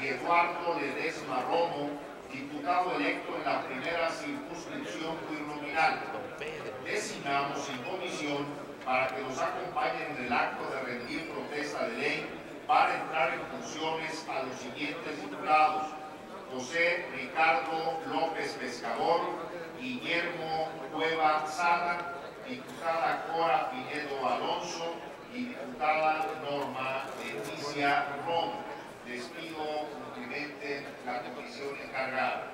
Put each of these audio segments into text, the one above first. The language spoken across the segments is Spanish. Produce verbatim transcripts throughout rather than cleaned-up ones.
y Eduardo Ledesma Romo, diputado electo en la primera circunscripción plurinominal. Designamos en comisión para que nos acompañen en el acto de rendir protesta de ley para entrar en funciones a los siguientes diputados: José Ricardo López Pescador, Guillermo Cueva Sada, diputada Cora Pinedo Alonso y diputada Norma Leticia Romo. Les pido cumplimienten la comisión encargada.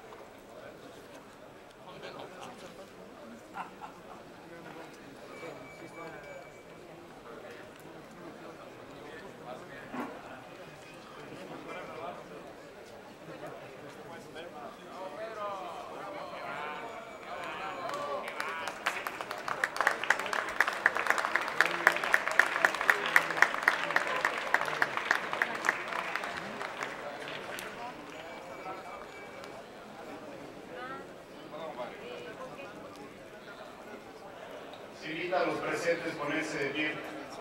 Se invita a los presentes a ponerse de pie.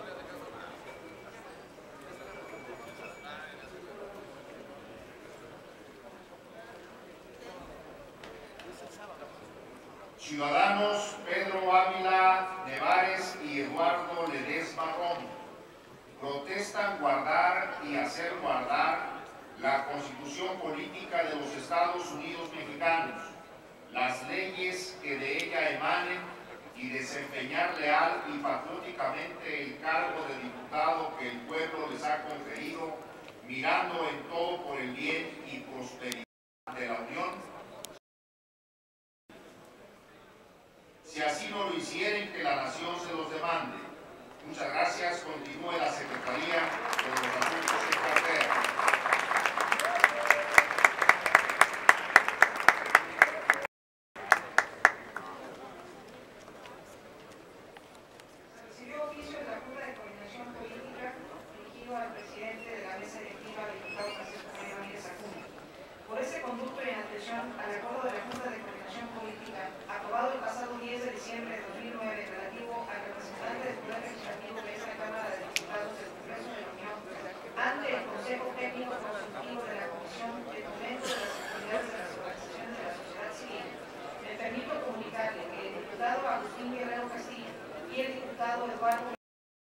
Ciudadanos Pedro Ávila Nevares y Eduardo Ledesma Romo protestan guardar y hacer guardar la Constitución Política de los Estados Unidos Mexicanos, las leyes que de ella emanen y desempeñar leal y patrióticamente el cargo de diputado que el pueblo les ha conferido, mirando en todo por el bien y prosperidad de la Unión. Si así no lo hicieren, que la nación se los demande. Muchas gracias.